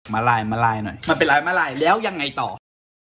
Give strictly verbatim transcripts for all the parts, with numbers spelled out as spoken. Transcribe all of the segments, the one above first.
มาลายมาลายหน่อยมันเป็นลายมาลายแล้วยังไงต่อ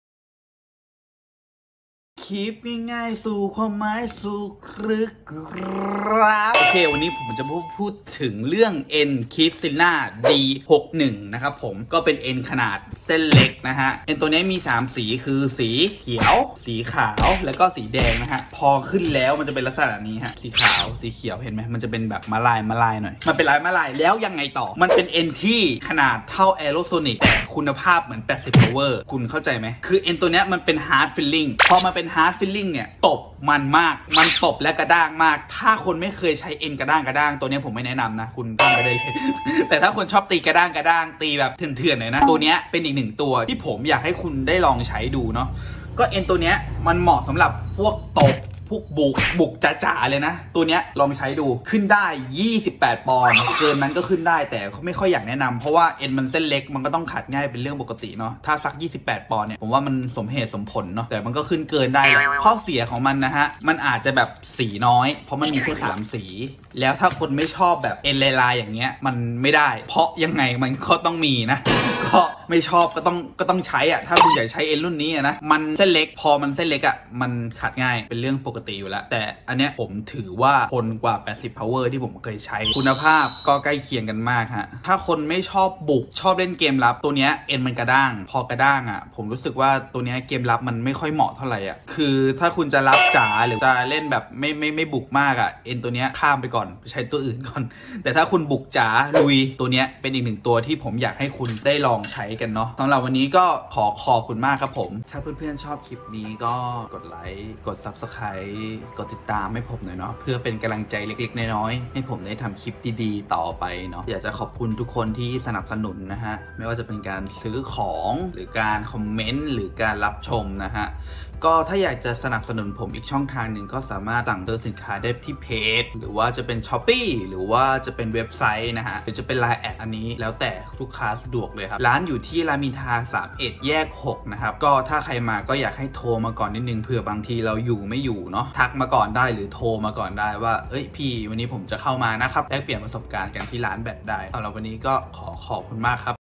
คลิปง่ายๆสู่ความหมายสู่ครึกครับโอเควันนี้ผมจะพูดพูดถึงเรื่อง N Kissina ดี หกสิบเอ็ด นะครับผมก็เป็น N ขนาดเส้นเล็กนะฮะ N ตัวนี้มีสามสีคือสีเขียวสีขาวแล้วก็สีแดงนะฮะพอขึ้นแล้วมันจะเป็นลักษณะนี้ฮะสีขาวสีเขียวเห็นไหมมันจะเป็นแบบมาลายมาลายหน่อยมันเป็นลายมาลายแล้วยังไงต่อมันเป็น N ที่ขนาดเท่า Aerosonic แต่คุณภาพเหมือนแปดสิบ power คุณเข้าใจไหมคือ N ตัวนี้มันเป็น hard feeling พอมาเป็น hard feeling เนี่ยตบมันมากมันตบและกระด้างมากถ้าคนไม่เคยใช้ N กระด้างกระด้างตัวนี้ผมไม่แนะนำนะคุณตั้งไปได้เลย แต่ถ้าคนชอบตีกระด้างกระด้างตีแบบเถื่อนๆหน่อยนะตัวนี้เป็นอีกหนึ่งตัวที่ผมอยากให้คุณได้ลองใช้ดูเนาะก็ N ตัวนี้มันเหมาะสำหรับพวกตบพวกบุกบุกจ๋าๆเลยนะตัวเนี้ยลองใช้ดูขึ้นได้ยี่สิบแปดปอนด์เกินนั้นก็ขึ้นได้แต่เขาไม่ค่อยอยากแนะนำเพราะว่าเอ็นมันเส้นเล็กมันก็ต้องขัดง่ายเป็นเรื่องปกติเนาะถ้าสักยี่สิบแปดปอนด์เนี่ยผมว่ามันสมเหตุสมผลเนาะแต่มันก็ขึ้นเกินได้ข้อเสียของมันนะฮะมันอาจจะแบบสีน้อยเพราะมันมีแค่สามสีแล้วถ้าคนไม่ชอบแบบเอ็นลายๆอย่างเงี้ยมันไม่ได้เพราะยังไงมันก็ต้องมีนะก็ไม่ชอบก็ต้องก็ต้องใช้อ่ะถ้าคุณอยากใช้เอ็นรุ่นนี้นะมันเส้นเล็กพอมันเส้นเล็กอ่ะมันขัดง่ายเป็นเรื่องปกติอยู่แล้วแต่อันเนี้ยผมถือว่าทนกว่าแปดสิบ power ที่ผมเคยใช้คุณภาพก็ใกล้เคียงกันมากฮะถ้าคนไม่ชอบบุกชอบเล่นเกมลับตัวเนี้ยเอ็นมันกระด้างพอกระด้างอ่ะผมรู้สึกว่าตัวเนี้ยเกมลับมันไม่ค่อยเหมาะเท่าไหร่อ่ะคือถ้าคุณจะรับจ๋าหรือจะเล่นแบบไม่ไม่ไม่บุกมากอ่ะเอ็นตัวเนี้ยข้ามไปก่อนใช้ตัวอื่นก่อนแต่ถ้าคุณบุกจ๋าลุยตัวเนี้ยเป็นอีกหนึ่งตัวที่ผมอยากให้คุณได้ลองใช้กันเนาะสำหรับวันนี้ก็ขอขอบคุณมากครับผมถ้าเพื่อนๆชอบคลิปนี้ก็กดไลค์กด ซับสไครบ์ กดติดตามให้ผมหน่อยเนาะเพื่อเป็นกำลังใจเล็กๆน้อยๆให้ผมได้ทำคลิปดีๆต่อไปเนาะอยากจะขอบคุณทุกคนที่สนับสนุนนะฮะไม่ว่าจะเป็นการซื้อของหรือการคอมเมนต์หรือการรับชมนะฮะก็ถ้าอยากจะสนับสนุนผมอีกช่องทางหนึ่งก็สามารถสั่งซื้อสินค้าได้ที่เพจหรือว่าจะเป็น ช้อปปี้ หรือว่าจะเป็นเว็บไซต์นะฮะหรือจะเป็น ไลน์ แอดอันนี้แล้วแต่ลูกค้าสะดวกเลยครับร้านอยู่ที่รามอินทราสามสิบเอ็ดแยกหกนะครับก็ถ้าใครมาก็อยากให้โทรมาก่อนนิดนึงเผื่อบางทีเราอยู่ไม่อยู่เนาะทักมาก่อนได้หรือโทรมาก่อนได้ว่าเอ้ยพี่วันนี้ผมจะเข้ามานะครับแลกเปลี่ยนประสบการณ์กันที่ร้านแบตได้สำหรับวันนี้ก็ขอขอบคุณมากครับ